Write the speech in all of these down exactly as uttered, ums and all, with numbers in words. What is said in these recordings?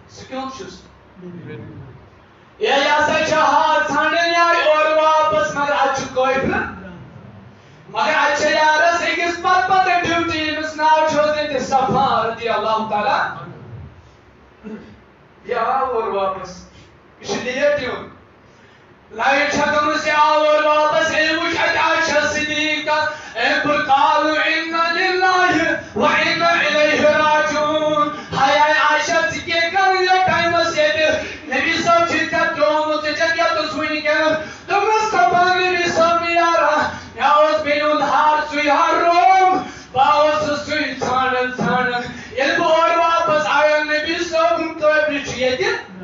سکیون چھس یا یا سا چہار ژھانڈن یا اور واپس مگر اچھ کوئفر مگر اچھ یارس اکس پت پت ڈیوٹی یمس ناو چھ حضرت صفا رضی اللہ تعالی یا اور واپس یہ لیٹ یون لائٹ چھکم سے اور واپس علم وچ عائشہ صدیقہ پر قالوا انا للہ و انا الیہ راجعون ہائے عائشہ ژے کر یہ ٹائم سے نبی صاحب چھ ترومت ژے کیا تو سوئی کہ تمس کپان نبی صاحب یارا یا اس بینون ہار سوئی ہار روم باوس سوئی ژھانڈن ژھانڈن علم اور واپس آیا نبی صاحب تو بچ یہ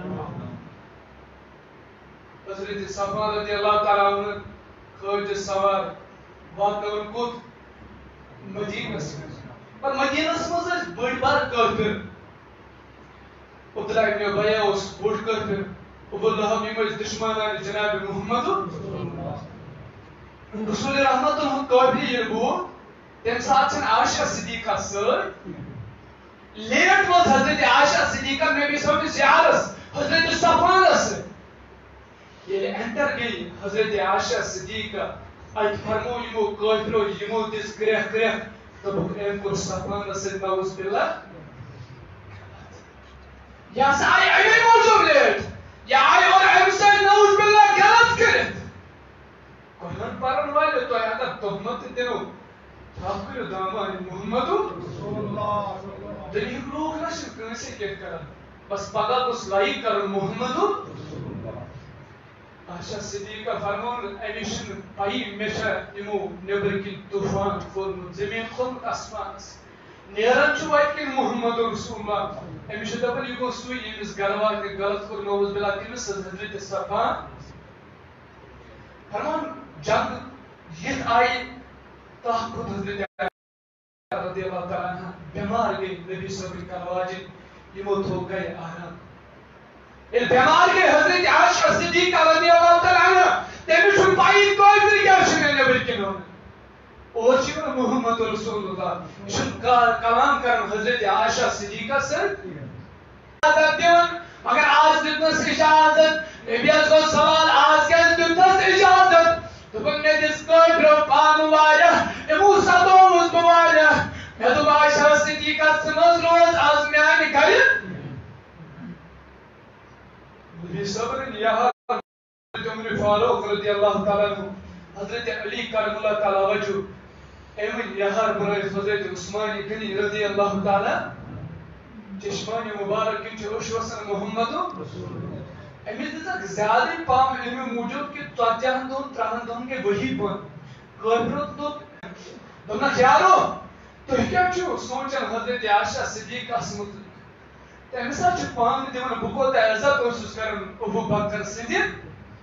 حضرت صفا رضی اللہ تعالیٰ عنہ کھوج سوار واتون کت مدینس پر مدینس مز بڑ بار کافر عبداللہ ابن ابی اس بڑ کافر ابو لہب یم دشمنان جناب محمد رسول رحمت ہند کافر یہ بو تم سات چھن عائشہ صدیقہ سر لیٹ وز حضرت عائشہ صدیقہ نبی صلی اللہ علیہ وسلم زیارس حضرت صفانس یہ انٹر گئی حضرت عائشہ صدیقہ ات فرمو یمو کافرو یمو دس گرہ گرہ تبک ایم کور صفان سے نعوذ باللہ یا سا آئی امی موجود لیٹ یا آئی اور ایم سے نعوذ باللہ غلط کرت قرآن پارن والے تو اگر تہمت دنو تھاپ کرو دامان محمدو دنیا لوگ نشن کنسی کہت کرن بس پگہ کس لائک کرن محمدو عائشہ صدیقہ فرمون امیشن پائی میشا یمو نبر کی طوفان کھولن زمین کھولن آسمان نیران چھو وائٹ کہ محمد رسول اللہ امیشن دپن یہ گو سوئی یمس گروار کے غلط کر نعوذ باللہ تمس حضرت صفا فرمون جنگ یہ آئی تحقق حضرت رضی اللہ تعالیٰ عنہ بیمار گئی نبی صلی اللہ علیہ وسلم یمو تھو گئے آرام یہ بیمار کے حضرت عائشہ صدیقہ رضی اللہ تعالیٰ عنہ تیمی شن پائی کوئی بھی کیا شنے نبی کنون اور چیون محمد رسول اللہ شن کلام کرن حضرت عائشہ صدیقہ سے اجازت دیون مگر آج دیتنس اجازت نبی کو سوال آج کیا دیتنس اجازت تو بن میں جس کوئی برو پانو وایا امو سدو اس بوایا میں تو عائشہ صدیقہ سمجھ روز آز میں آنے کری نبی صبر یہاں حضرت عمر فاروق رضی اللہ تعالیٰ عنہ حضرت علی کرم اللہ تعالیٰ وجہ ایمن یہاں برای حضرت عثمانی کنی رضی اللہ تعالیٰ چشمانی مبارک کنچ اشوسن محمد ایمن دیتا زیادہ پام علم موجود کہ تواجہن دون ترہن دون کے وہی بن قربرت دو دمنا خیالو تو کیا چھو سوچن حضرت عائشہ صدیقہ سمت تمسا چھ پان دیون بکوت عزت اوسس کرن ابو بکر صدیق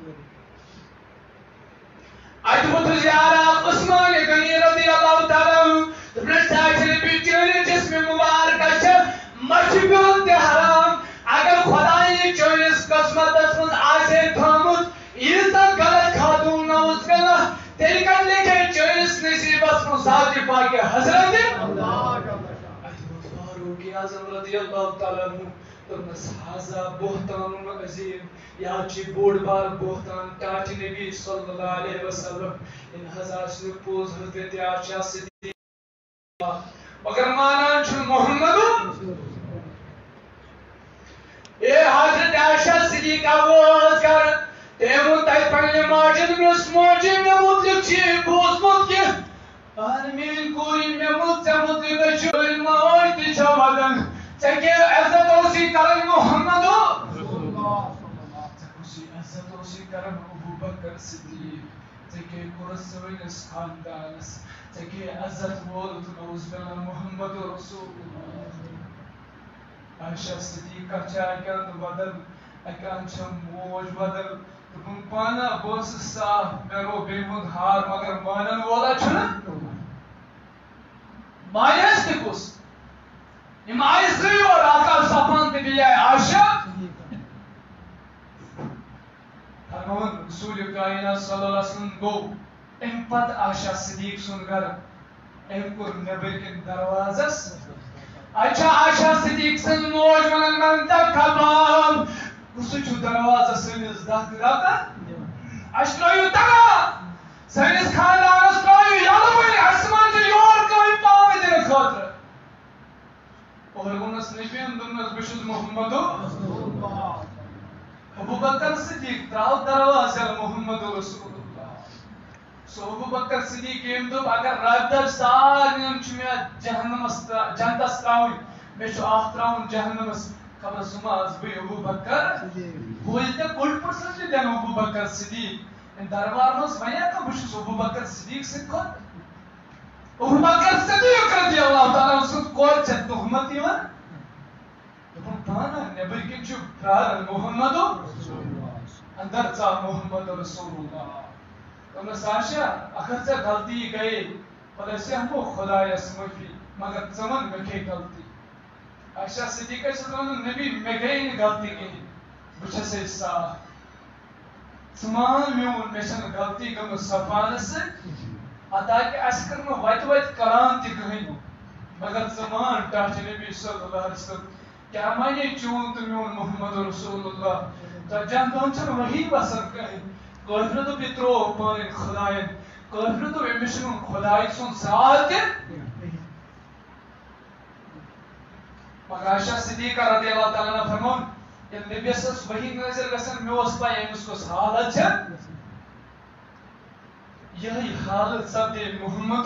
اجبت زیارہ عثمان غنی رضی اللہ تعالی عنہ دبن ساچن بیچن جسم مبارک چھ مشبون تے حرام اگر خدای چویس قسمت من آسے تھامت ایتا غلط خاتون نوز باللہ تیل کر لکھے چویس نصیبت من ذات پاک حضرت فاروق اعظم رضی اللہ تعالیٰ عنہ تمس حاضا بہتان عظیم یا چی بوڑ بار بہتان ٹاٹ نبی صلی اللہ علیہ وسلم ان ہزار سنو پوز حضرت عائشہ صدیقہ مگر مانان چھو محمد اے حضرت عائشہ صدیقہ آواز کر تیمون تائی پنگلی ماجد مس موجی میں مطلق چی بوز مت کے آرمین کوئی میں مطلق مطلق چوئی ماوی تی چاودن چکے عزت اوسی کرن محمد چکوسی عزت اوسی کرن ابو بکر صدیق چکے قرص وینس خاندانس چکے عزت وولد نوز بنا محمد رسول عائشہ صدیقہ چاکن بدل اکان چھم موج بدل تم پانا بوس صاف کرو بیمون ہار مگر مانن والا چھنا مایس تکوس یم آئیس گئی اور آقا صفان تے بھی آئے عائشہ فرمان رسول کائنات صلی اللہ علیہ وسلم گو ام پت عائشہ صدیق سن گر ام کر نبر کے دروازس اچھا عائشہ صدیق سن موج ونن منتق کباب کسو دروازہ سنس دت رکن اس ترو تگا سنس خاندانس ترو یلوی اس من یور کم پاو دن خاطر اور ونس نبین دنس بشس محمد ابو بکر صدیق تراو دروازہ محمد رسول اللہ سو ابو بکر صدیق یم دب اگر رب سارن میں جہنمس جنتس تراؤن میں اخ تراؤن جہنمس خبر سماز بہ ابو بکر بول تے کل پرسنٹ دین ابو بکر صدیق ان دربار مس ونیا کہ بشس ابو بکر صدیق سے کھت ابو بکر صدیق رضی اللہ تعالی عنہ سن کور چھ تہمت یوان دپن پانا نبر کن چھ پرار محمد اندر ژا محمد رسول اللہ تم ساشا اگر سے غلطی گئی پتہ سے ہم کو خدا اس معافی مگر زمان میں کی غلطی عائشہ صدیقہ سے نبی میں گئی غلطی کی بچہ سے صاف سمان میون میشن غلطی گم صفان سے اتا کہ اسکر میں وت وت کران تی کہیں مگر زمان ٹاچ نبی صلی اللہ علیہ وسلم کیا مانے چون تو میون محمد رسول اللہ تو جان دون چھ وہی بسر کہیں کافر تو پترو پان خدائن کافر تو امشن خدای سن ساتھ مگر عائشہ صدیقہ رضی اللہ تعالیٰ عنہ فرمون یل نبی سس وحی نازل گژھن مے اوس پاے امس کس حالت چھ یہی حالت سپدے محمد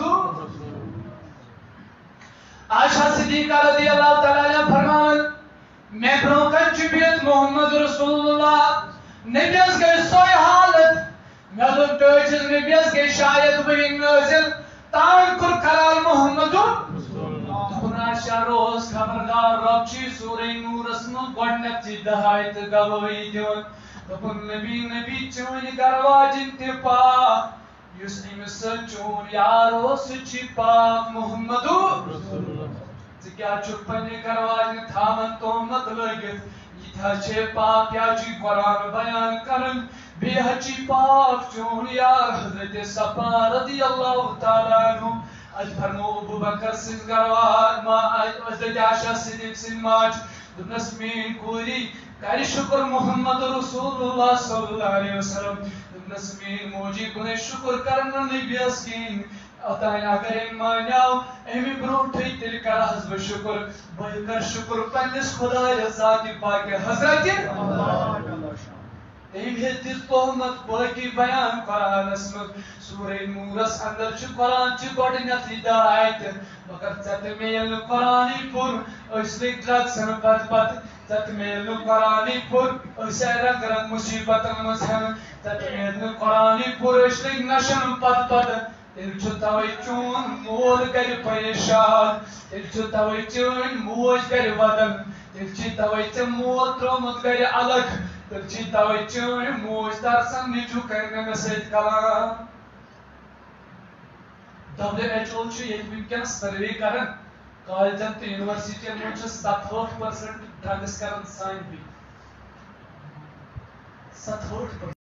عائشہ صدیقہ رضی اللہ تعالیٰ عنہ فرمان میں برو کن چبیت محمد رسول اللہ نبی اس گئی سوئی حالت میں دن ٹوچز نبی اس گئی شاید وحی نازل تان کر کرال محمد عائشہ روز خبردار رب چی سورہ نور اسم گوڑنک چی دہائیت گواہی دیون دپن نبی نبی چون گرواجن تی پاک یس امس چون یارو سچی پاک محمد کیا چھ پنہ گرواجن تھامن تہمت لگت یہ تھا چھ پاک کیا چھ قرآن بیان کرن بے چی پاک چون یار حضرت صفا رضی اللہ تعالیٰ عنہ اج فرمو ابو بکر سن گروار ما حضرت عائشہ صدیق سن ماج دنس مین کوری کر شکر محمد رسول اللہ صلی اللہ علیہ وسلم دنس مین موجی کنے شکر کرنا نبی اسکین اتائیں اگر ان مانیاو امی بروٹھے تل کر حضب شکر بھائی کر شکر پنس خدا ذات پاک حضرت ایم ہتس تہمت باقی بیان قرآن اسمت سورہ نورس اندر چھ قرآن چھ گوڑنیت ہدایت مگر ژت میل قرآنی پور اس لگ ڈرگسن پت پت ژت میل قرآنی پور اس رنگ رنگ مصیبتن مز ہن ژت میل قرآنی پور اس لگ نشن پت پت تیل چھ توے چون مول کر پریشان تیل چھ توے چون موج کر ودن تیل چھ توے چھ مول ترومت کر الگ تیل چھ توے چون موج ترسن نجو کرنے میں سید کلام ڈبلیو ایچ او چھ یہ ونکس سروے کرن کالجن تو یونیورسٹین میں چھ ستہٹھ پرسنٹ ڈرگس کرن سائن بھی ستہٹھ